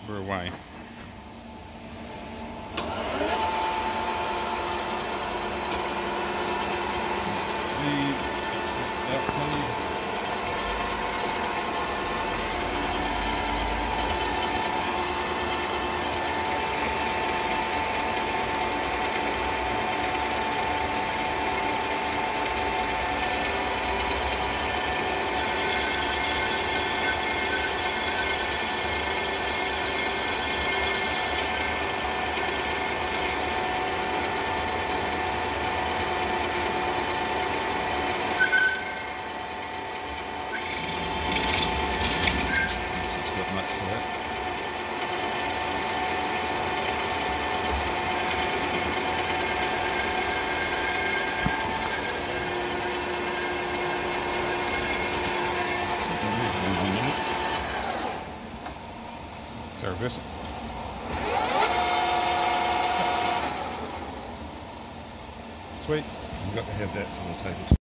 we're away. Service. Sweet. We've got to have that, so we'll take it.